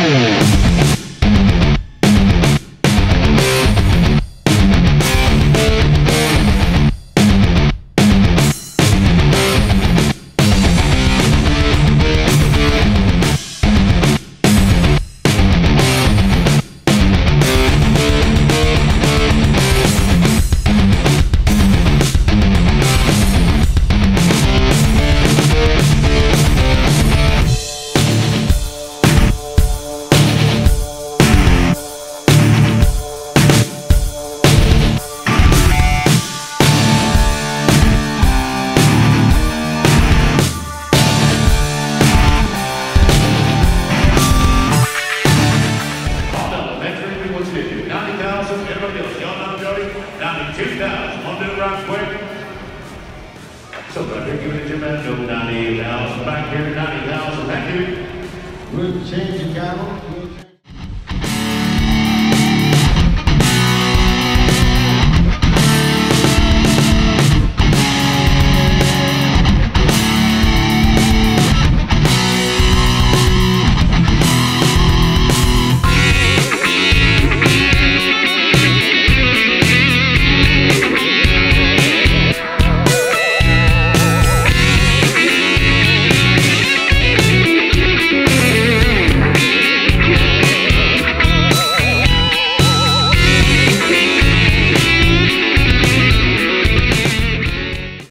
So back here, giving it to man, no 90,000. Back here, 90,000. Thank you. We'll change the cattle.